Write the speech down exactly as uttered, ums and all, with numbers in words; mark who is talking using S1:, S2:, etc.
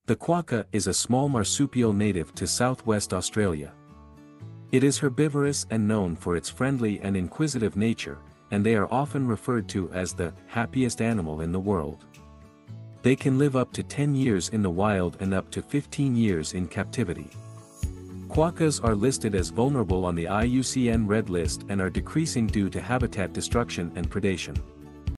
S1: The quokka is a small marsupial native to southwest Australia. It is herbivorous and known for its friendly and inquisitive nature, and they are often referred to as the happiest animal in the world. They can live up to ten years in the wild and up to fifteen years in captivity. Quokkas are listed as vulnerable on the I U C N Red List and are decreasing due to habitat destruction and predation.